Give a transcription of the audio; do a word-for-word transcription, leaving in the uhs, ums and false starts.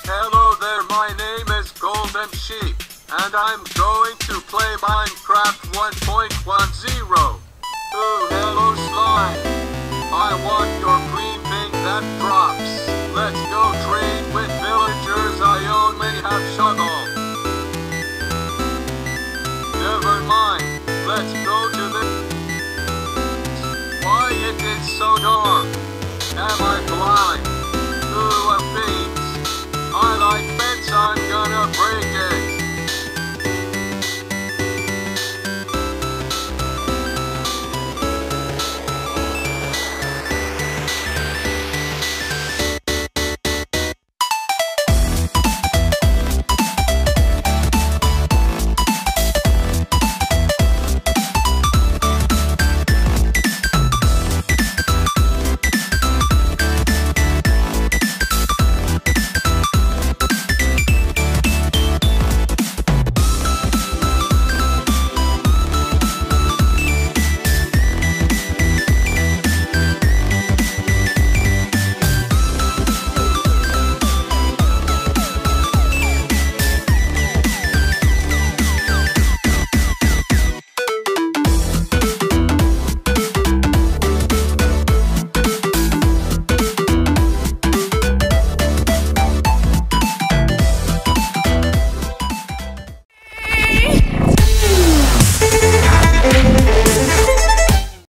Hello there, my name is Golden Sheep, and I'm going to play Minecraft one point ten. Ooh, hello slime. I want your green thing that drops. Let's go trade.